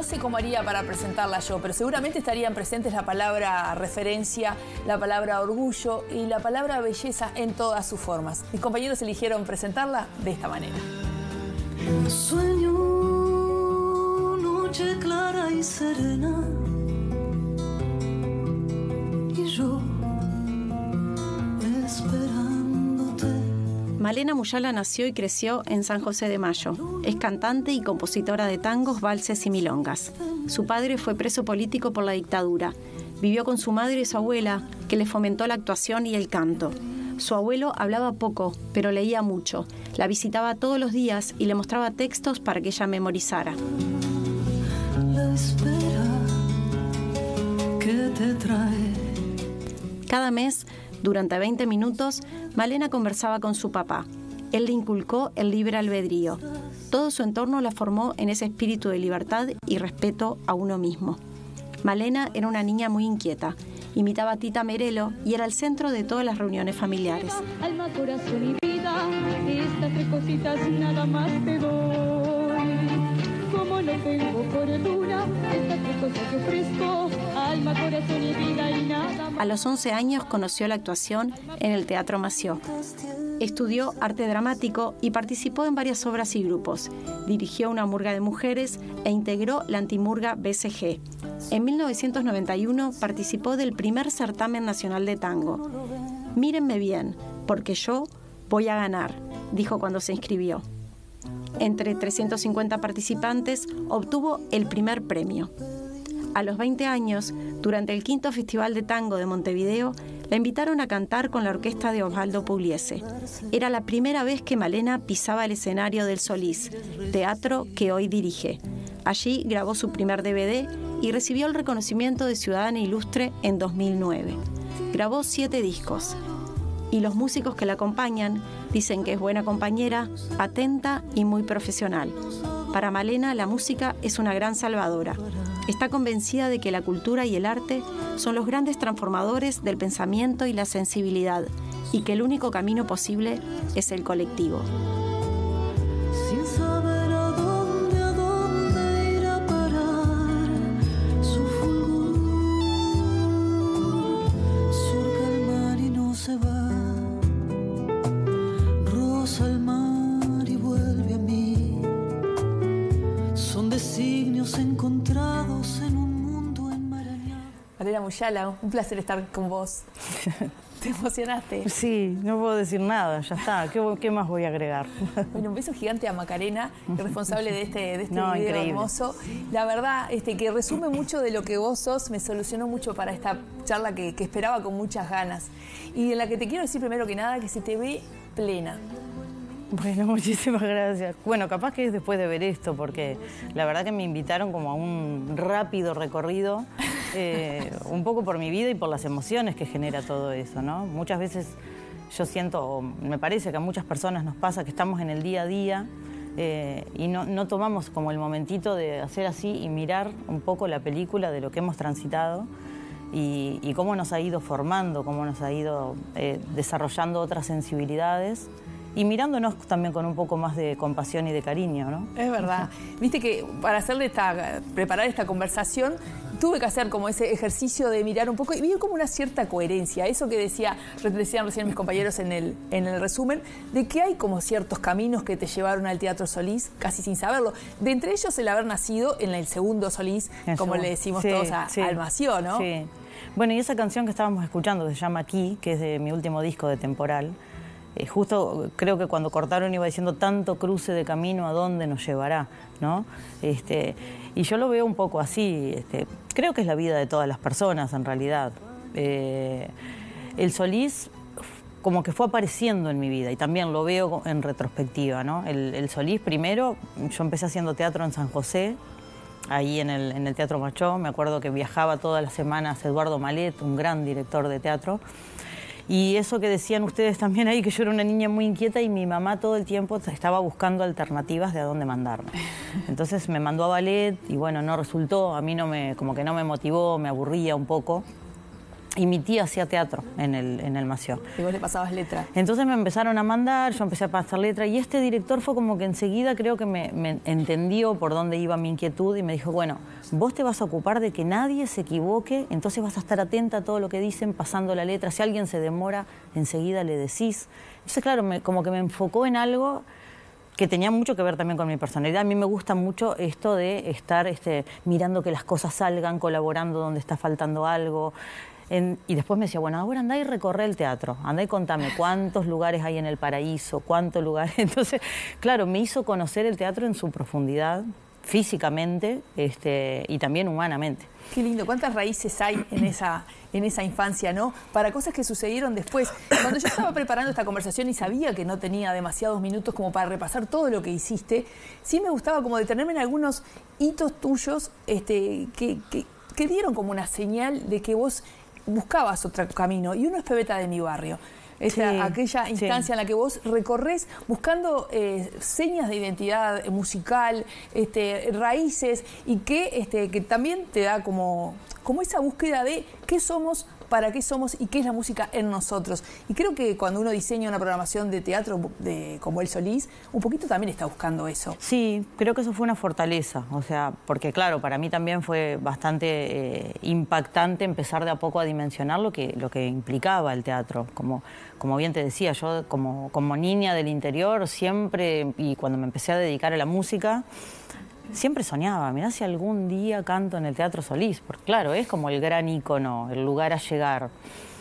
sé cómo haría para presentarla yo, pero seguramente estarían presentes la palabra referencia, la palabra orgullo y la palabra belleza en todas sus formas. Mis compañeros eligieron presentarla de esta manera. Sueño noche clara y serena, y yo esperándote. Malena Muyala nació y creció en San José de Mayo. Es cantante y compositora de tangos, valses y milongas. Su padre fue preso político por la dictadura. Vivió con su madre y su abuela, que le fomentó la actuación y el canto. Su abuelo hablaba poco, pero leía mucho. La visitaba todos los días y le mostraba textos para que ella memorizara. La espera que te trae. Cada mes, durante 20 minutos, Malena conversaba con su papá. Él le inculcó el libre albedrío. Todo su entorno la formó en ese espíritu de libertad y respeto a uno mismo. Malena era una niña muy inquieta. Imitaba a Tita Merelo y era el centro de todas las reuniones familiares. Alma, corazón y vida, estas tres cositas nada más te doy. Como no tengo fortuna, estas tres cosas que ofrezco, alma, corazón y vida y nada más. A los 11 años conoció la actuación en el Teatro Massieu. Estudió arte dramático y participó en varias obras y grupos. Dirigió una murga de mujeres e integró la antimurga BCG. En 1991 participó del primer certamen nacional de tango. Mírenme bien, porque yo voy a ganar, dijo cuando se inscribió. Entre 350 participantes obtuvo el primer premio. A los 20 años, durante el quinto Festival de Tango de Montevideo, la invitaron a cantar con la orquesta de Osvaldo Pugliese. Era la primera vez que Malena pisaba el escenario del Solís, teatro que hoy dirige. Allí grabó su primer DVD y recibió el reconocimiento de Ciudadana Ilustre en 2009. Grabó 7 discos. Y los músicos que la acompañan dicen que es buena compañera, atenta y muy profesional. Para Malena, la música es una gran salvadora. Está convencida de que la cultura y el arte son los grandes transformadores del pensamiento y la sensibilidad, y que el único camino posible es el colectivo. Sin saber a dónde ir a parar, su fulgor surca el mar y no se va, roza el mar y vuelve a mí. Son designios encontrados en un mundo enmarañado. Malena Muyala, un placer estar con vos. ¿Te emocionaste? Sí, no puedo decir nada, ya está. ¿Qué más voy a agregar? Bueno, un beso gigante a Macarena, responsable de este No, video increíble. hermoso. La verdad, que resume mucho de lo que vos sos, me solucionó mucho para esta charla que esperaba con muchas ganas. Y en la que te quiero decir primero que nada que se te ve plena. Bueno, muchísimas gracias. Bueno, capaz que es después de ver esto, porque la verdad que me invitaron como a un rápido recorrido, un poco por mi vida y por las emociones que genera todo eso, ¿no? Muchas veces yo siento, o me parece que a muchas personas nos pasa que estamos en el día a día y no tomamos como el momentito de hacer así y mirar un poco la película de lo que hemos transitado y cómo nos ha ido formando, cómo nos ha ido desarrollando otras sensibilidades. Y mirándonos también con un poco más de compasión y de cariño, ¿no? Es verdad. Viste que para preparar esta conversación, tuve que hacer como ese ejercicio de mirar un poco y vi como una cierta coherencia. Eso que decían recién mis compañeros en el resumen, de que hay como ciertos caminos que te llevaron al Teatro Solís, casi sin saberlo. De entre ellos el haber nacido en el segundo Solís, como le decimos todos al Massieu, ¿no? Sí. Bueno, y esa canción que estábamos escuchando, que se llama Aquí, que es de mi último disco de Temporal, justo creo que cuando cortaron iba diciendo tanto cruce de camino a dónde nos llevará, ¿no? Y yo lo veo un poco así, creo que es la vida de todas las personas en realidad. El Solís como que fue apareciendo en mi vida y también lo veo en retrospectiva, ¿no? El Solís primero, yo empecé haciendo teatro en San José, ahí en el Teatro Massieu. Me acuerdo que viajaba todas las semanas Eduardo Malet, un gran director de teatro. Y eso que decían ustedes también ahí, que yo era una niña muy inquieta y mi mamá todo el tiempo estaba buscando alternativas de a dónde mandarme. Entonces me mandó a ballet y bueno, no resultó, a mí como que no me motivó, me aburría un poco. Y mi tía hacía teatro en el Mació. Y vos le pasabas letra. Entonces me empezaron a mandar, yo empecé a pasar letra y este director fue como que enseguida creo que me entendió por dónde iba mi inquietud y me dijo, bueno, vos te vas a ocupar de que nadie se equivoque, entonces vas a estar atenta a todo lo que dicen pasando la letra. Si alguien se demora, enseguida le decís. Entonces, claro, como que me enfocó en algo que tenía mucho que ver también con mi personalidad. A mí me gusta mucho esto de estar mirando que las cosas salgan, colaborando donde está faltando algo. Y después me decía, bueno, ahora andá y recorre el teatro, andá y contame cuántos lugares hay en el Paraíso, cuántos lugares. Entonces, claro, me hizo conocer el teatro en su profundidad, físicamente y también humanamente. Qué lindo, cuántas raíces hay en esa infancia, ¿no? Para cosas que sucedieron después. Cuando yo estaba preparando esta conversación y sabía que no tenía demasiados minutos como para repasar todo lo que hiciste, sí me gustaba como detenerme en algunos hitos tuyos que dieron como una señal de que vos buscabas otro camino, y uno es Pebeta de mi barrio. Aquella instancia en la que vos recorres buscando señas de identidad musical, raíces, y que también te da como esa búsqueda de qué somos, para qué somos y qué es la música en nosotros. Y creo que cuando uno diseña una programación de teatro como El Solís, un poquito también está buscando eso. Sí, creo que eso fue una fortaleza, o sea, porque claro, para mí también fue bastante impactante empezar de a poco a dimensionar lo que implicaba el teatro. Como bien te decía, yo como niña del interior siempre, y cuando me empecé a dedicar a la música, siempre soñaba, mirá si algún día canto en el Teatro Solís, porque claro, es como el gran ícono, el lugar a llegar.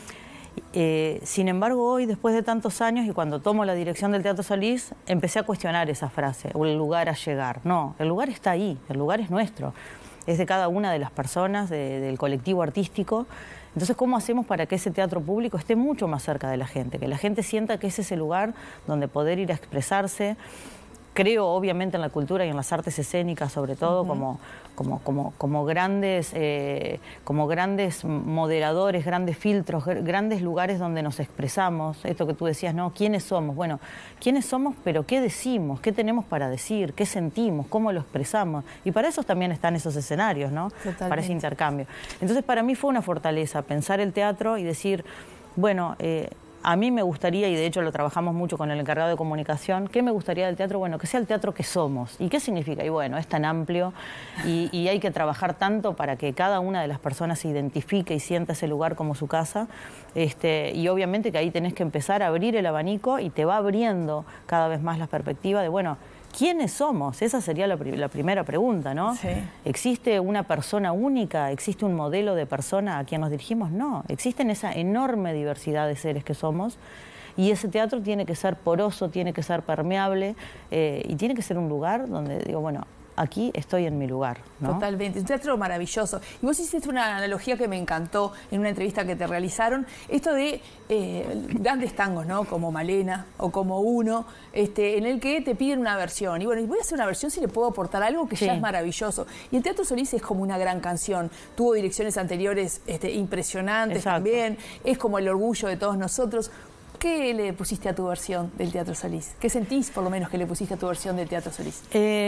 Sin embargo, hoy, después de tantos años, y cuando tomo la dirección del Teatro Solís, empecé a cuestionar esa frase, o el lugar a llegar. No, el lugar está ahí, el lugar es nuestro, es de cada una de las personas, del colectivo artístico. Entonces, ¿cómo hacemos para que ese teatro público esté mucho más cerca de la gente? Que la gente sienta que es ese lugar donde poder ir a expresarse. Creo, obviamente, en la cultura y en las artes escénicas, sobre todo, como grandes moderadores, grandes filtros, grandes lugares donde nos expresamos. Esto que tú decías, ¿no? ¿Quiénes somos? Bueno, ¿quiénes somos, pero qué decimos? ¿Qué tenemos para decir? ¿Qué sentimos? ¿Cómo lo expresamos? Y para eso también están esos escenarios, ¿no? Totalmente. Para ese intercambio. Entonces, para mí fue una fortaleza pensar el teatro y decir, bueno, a mí me gustaría, y de hecho lo trabajamos mucho con el encargado de comunicación, ¿qué me gustaría del teatro? Bueno, que sea el teatro que somos. ¿Y qué significa? Y bueno, es tan amplio y hay que trabajar tanto para que cada una de las personas se identifique y sienta ese lugar como su casa. Y obviamente que ahí tenés que empezar a abrir el abanico y te va abriendo cada vez más la perspectiva de, bueno, ¿quiénes somos? Esa sería la primera pregunta, ¿no? Sí. ¿Existe una persona única? ¿Existe un modelo de persona a quien nos dirigimos? No. Existen esa enorme diversidad de seres que somos, y ese teatro tiene que ser poroso, tiene que ser permeable, y tiene que ser un lugar donde digo, bueno, aquí estoy en mi lugar, ¿no? Totalmente, un teatro maravilloso. Y vos hiciste una analogía que me encantó en una entrevista que te realizaron, esto de grandes tangos, ¿no? Como Malena o como Uno, en el que te piden una versión. Y bueno, voy a hacer una versión si le puedo aportar algo que ya es maravilloso. Y el Teatro Solís es como una gran canción. Tuvo direcciones anteriores impresionantes. Exacto. También. Es como el orgullo de todos nosotros. ¿Qué le pusiste a tu versión del Teatro Solís? ¿Qué sentís, por lo menos, que le pusiste a tu versión del Teatro Solís?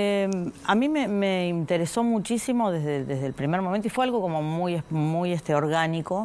A mí me interesó muchísimo desde el primer momento, y fue algo como muy orgánico,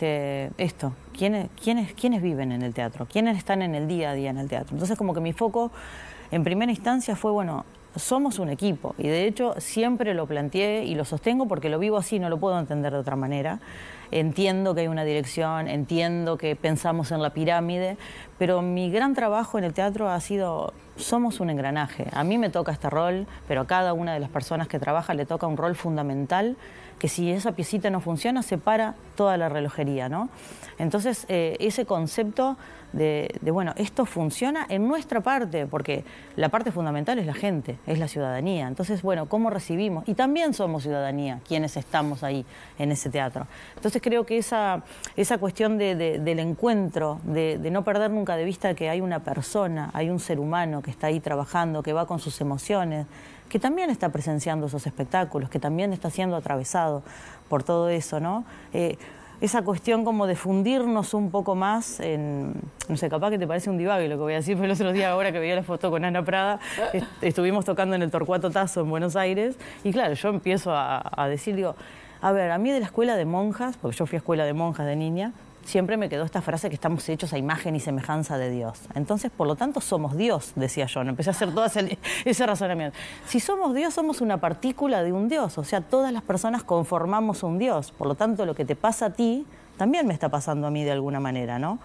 esto. ¿Quiénes viven en el teatro? ¿Quiénes están en el día a día en el teatro? Entonces, como que mi foco, en primera instancia, fue, bueno, somos un equipo. Y de hecho, siempre lo planteé y lo sostengo porque lo vivo así, no lo puedo entender de otra manera. Entiendo que hay una dirección, entiendo que pensamos en la pirámide, pero mi gran trabajo en el teatro ha sido, somos un engranaje. A mí me toca este rol, pero a cada una de las personas que trabaja le toca un rol fundamental, que si esa piecita no funciona, se para toda la relojería, ¿no? Entonces, ese concepto de, bueno, esto funciona en nuestra parte, porque la parte fundamental es la gente, es la ciudadanía. Entonces, bueno, ¿cómo recibimos? Y también somos ciudadanía, quienes estamos ahí en ese teatro. Entonces, creo que esa cuestión del encuentro, de no perder nunca de vista que hay una persona, hay un ser humano que está ahí trabajando, que va con sus emociones, que también está presenciando esos espectáculos, que también está siendo atravesado por todo eso, ¿no? Esa cuestión como de fundirnos un poco más en, no sé, capaz que te parece un divague lo que voy a decir, pero el otro día, ahora que veía la foto con Ana Prada, estuvimos tocando en el Torcuato Tazo en Buenos Aires, y claro, yo empiezo a decir, digo, A ver, a mí de la escuela de monjas, porque yo fui a escuela de monjas de niña, siempre me quedó esta frase que estamos hechos a imagen y semejanza de Dios. Entonces, por lo tanto, somos Dios, decía yo. No empecé a hacer todo ese razonamiento. Si somos Dios, somos una partícula de un Dios. O sea, todas las personas conformamos un Dios. Por lo tanto, lo que te pasa a ti, también me está pasando a mí de alguna manera, ¿no?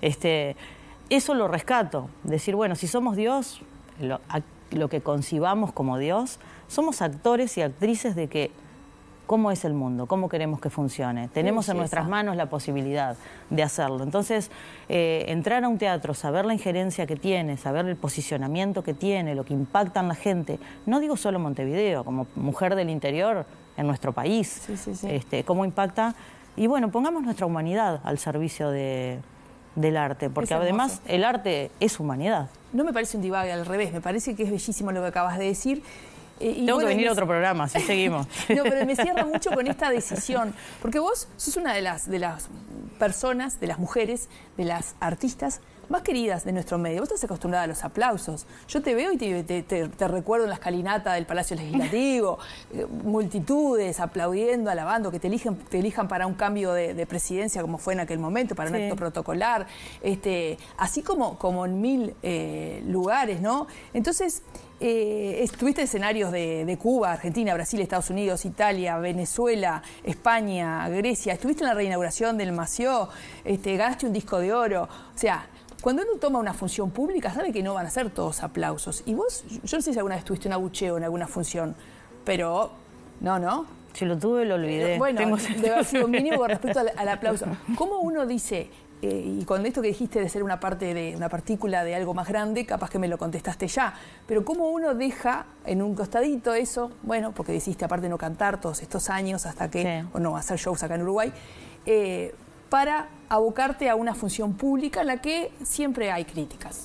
Eso lo rescato. Decir, bueno, si somos Dios, lo que concibamos como Dios, somos actores y actrices de que cómo es el mundo, cómo queremos que funcione. Tenemos en nuestras manos la posibilidad de hacerlo. Entonces, entrar a un teatro, saber la injerencia que tiene, saber el posicionamiento que tiene, lo que impacta en la gente, no digo solo Montevideo, como mujer del interior en nuestro país, cómo impacta. Y bueno, pongamos nuestra humanidad al servicio del arte, porque además el arte es humanidad. No me parece un divague, al revés, me parece que es bellísimo lo que acabas de decir. Tengo que venir a otro programa, así seguimos. No, pero me cierra mucho con esta decisión, porque vos sos una de las personas, de las mujeres, de las artistas más queridas de nuestro medio. Vos estás acostumbrada a los aplausos. Yo te veo y te recuerdo en la escalinata del Palacio Legislativo, multitudes aplaudiendo, alabando, que te elijan para un cambio de presidencia como fue en aquel momento, para un acto protocolar, así como en 1000 lugares, ¿no? Entonces, estuviste en escenarios de Cuba, Argentina, Brasil, Estados Unidos, Italia, Venezuela, España, Grecia. Estuviste en la reinauguración del Mació, ganaste un disco de oro. O sea, cuando uno toma una función pública, sabe que no van a ser todos aplausos. Y vos, yo no sé si alguna vez tuviste un abucheo en alguna función, pero no. Si lo tuve, lo olvidé. Bueno, debe haber sido mínimo con respecto al aplauso. ¿Cómo uno dice, y con esto que dijiste de ser una parte de una partícula de algo más grande, capaz que me lo contestaste ya, pero cómo uno deja en un costadito eso, bueno, porque decidiste aparte no cantar todos estos años hasta que, o no, hacer shows acá en Uruguay, para abocarte a una función pública en la que siempre hay críticas?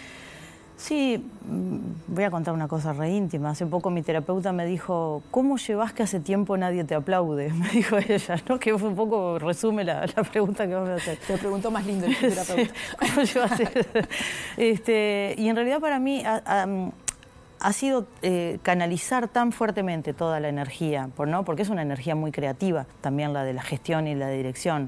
Sí, voy a contar una cosa re íntima. Hace poco mi terapeuta me dijo, ¿cómo llevas que hace tiempo nadie te aplaude? Me dijo ella, ¿no? Que fue un poco, resume la pregunta que vos me hacer. Te preguntó más lindo el terapeuta. Sí, ¿cómo llevas y en realidad para mí ha sido canalizar tan fuertemente toda la energía, ¿no? Porque es una energía muy creativa, también la de la gestión y la dirección.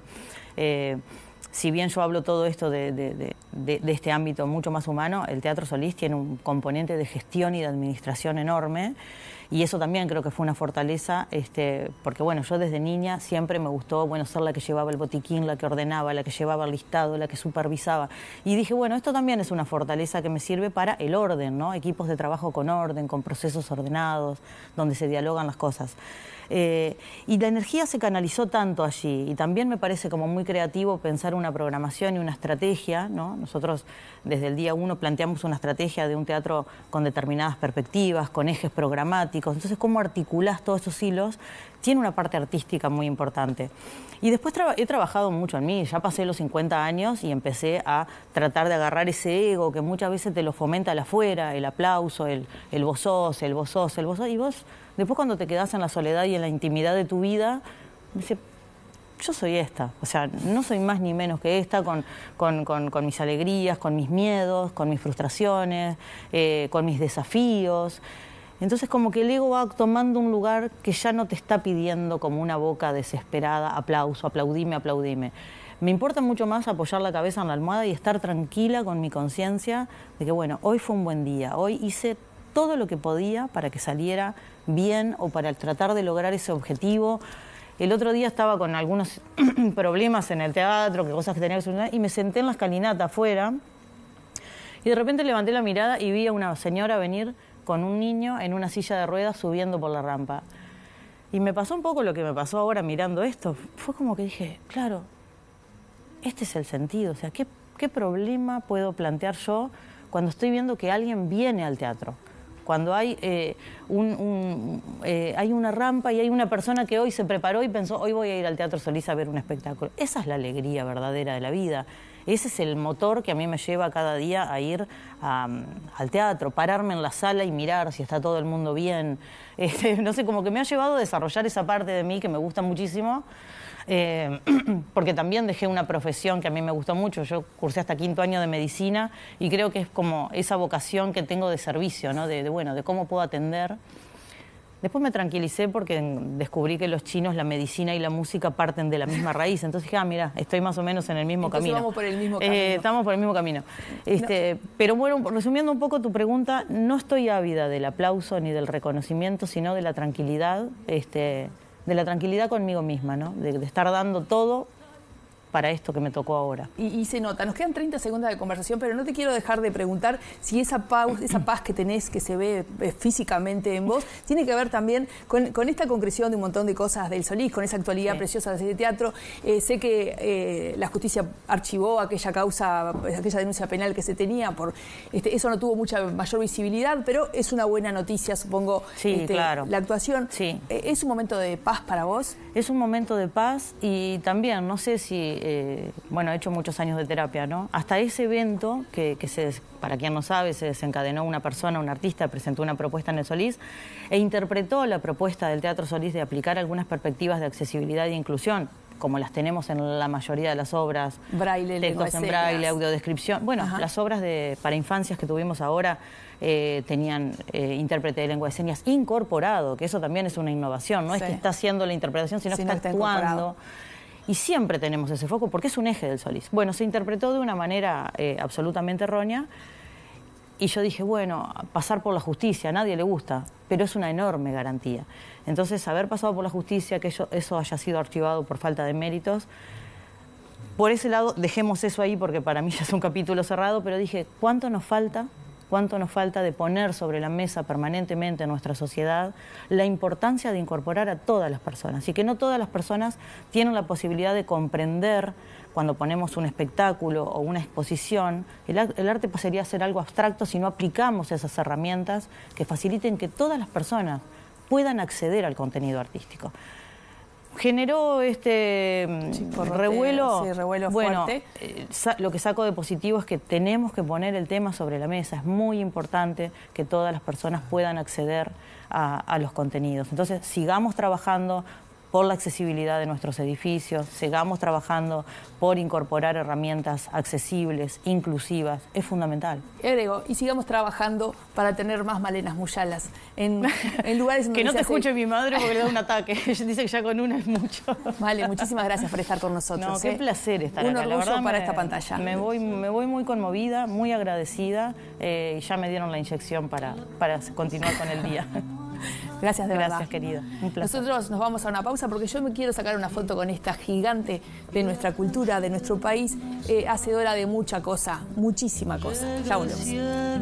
Si bien yo hablo todo esto de este ámbito mucho más humano, el Teatro Solís tiene un componente de gestión y de administración enorme, y eso también creo que fue una fortaleza, porque bueno, yo desde niña siempre me gustó, bueno, ser la que llevaba el botiquín, la que ordenaba, la que llevaba el listado, la que supervisaba, y dije, bueno, esto también es una fortaleza que me sirve para el orden, ¿no? Equipos de trabajo con orden, con procesos ordenados, donde se dialogan las cosas. Y la energía se canalizó tanto allí, y también me parece como muy creativo pensar una programación y una estrategia, ¿no? Nosotros desde el día 1 planteamos una estrategia de un teatro con determinadas perspectivas, con ejes programáticos. Entonces, cómo articulás todos esos hilos tiene una parte artística muy importante. Y después he trabajado mucho en mí, ya pasé los 50 años y empecé a tratar de agarrar ese ego que muchas veces te lo fomenta el afuera, el aplauso, el vos sos, y vos después cuando te quedás en la soledad y en la intimidad de tu vida, dices, yo soy esta, o sea, no soy más ni menos que esta, con mis alegrías, con mis miedos, con mis frustraciones, con mis desafíos. Entonces como que el ego va tomando un lugar que ya no te está pidiendo como una boca desesperada, aplauso, aplaudime, aplaudime. Me importa mucho más apoyar la cabeza en la almohada y estar tranquila con mi conciencia de que, bueno, hoy fue un buen día, hoy hice todo lo que podía para que saliera bien o para tratar de lograr ese objetivo. El otro día estaba con algunos problemas en el teatro, que cosas que tenía que solucionar, y me senté en la escalinata afuera y de repente levanté la mirada y vi a una señora venir con un niño en una silla de ruedas subiendo por la rampa. Y me pasó un poco lo que me pasó ahora mirando esto. Fue como que dije, claro, este es el sentido. O sea, ¿qué problema puedo plantear yo cuando estoy viendo que alguien viene al teatro? Cuando hay, hay una rampa y hay una persona que hoy se preparó y pensó, hoy voy a ir al Teatro Solís a ver un espectáculo. Esa es la alegría verdadera de la vida. Ese es el motor que a mí me lleva cada día a ir al teatro, pararme en la sala y mirar si está todo el mundo bien. No sé, como que me ha llevado a desarrollar esa parte de mí que me gusta muchísimo. Porque también dejé una profesión que a mí me gustó mucho. Yo cursé hasta 5º año de medicina y creo que es como esa vocación que tengo de servicio, ¿no? De cómo puedo atender. Después me tranquilicé porque descubrí que los chinos, la medicina y la música parten de la misma raíz. Entonces dije, mira, estoy más o menos en el mismo camino. Vamos por el mismo camino. Estamos por el mismo camino. Pero bueno, resumiendo un poco tu pregunta, no estoy ávida del aplauso ni del reconocimiento, sino de la tranquilidad, conmigo misma, ¿no? De estar dando todo para esto que me tocó ahora. Y se nota, nos quedan 30 segundos de conversación, pero no te quiero dejar de preguntar si esa paz que tenés, que se ve físicamente en vos, tiene que ver también con esta concreción de un montón de cosas del Solís, con esa actualidad preciosa de ese teatro. Sé que la justicia archivó aquella causa, aquella denuncia penal que se tenía, eso no tuvo mucha mayor visibilidad, pero es una buena noticia, supongo, claro. La actuación. Sí. ¿Es un momento de paz para vos? Es un momento de paz y también, no sé si... bueno, he hecho muchos años de terapia, ¿no? Hasta ese evento, para quien no sabe, se desencadenó una persona, un artista, presentó una propuesta en el Solís e interpretó la propuesta del Teatro Solís de aplicar algunas perspectivas de accesibilidad e inclusión, como las tenemos en la mayoría de las obras. Braille, textos en braille, audiodescripción. Bueno, las obras para infancias que tuvimos ahora tenían intérprete de lengua de señas incorporado, que eso también es una innovación, no es que está haciendo la interpretación, sino que está actuando. Y siempre tenemos ese foco porque es un eje del Solís. Bueno, se interpretó de una manera absolutamente errónea y yo dije, bueno, pasar por la justicia, a nadie le gusta, pero es una enorme garantía. Entonces, haber pasado por la justicia, que eso haya sido archivado por falta de méritos, por ese lado, dejemos eso ahí porque para mí ya es un capítulo cerrado, pero dije, ¿cuánto nos falta de poner sobre la mesa permanentemente en nuestra sociedad la importancia de incorporar a todas las personas y que no todas las personas tienen la posibilidad de comprender cuando ponemos un espectáculo o una exposición? El arte pasaría a ser algo abstracto si no aplicamos esas herramientas que faciliten que todas las personas puedan acceder al contenido artístico. Generó revuelo. Sí, revuelo bueno, fuerte. Lo que saco de positivo es que tenemos que poner el tema sobre la mesa. Es muy importante que todas las personas puedan acceder a los contenidos. Entonces, sigamos trabajando por la accesibilidad de nuestros edificios, sigamos trabajando por incorporar herramientas accesibles, inclusivas, es fundamental. Agrego, y sigamos trabajando para tener más Malenas Muyalas en lugares donde que no te escuche mi madre porque le da un ataque, dice que ya con una es mucho. Vale, muchísimas gracias por estar con nosotros. No, qué placer estar acá, la verdad, para esta pantalla. Me voy muy conmovida, muy agradecida, y ya me dieron la inyección para continuar con el día. Gracias de verdad. Gracias, querida. Un placer. Nosotros nos vamos a una pausa porque yo me quiero sacar una foto con esta gigante de nuestra cultura, de nuestro país, hacedora de mucha cosa, muchísima cosa. Ya volvemos.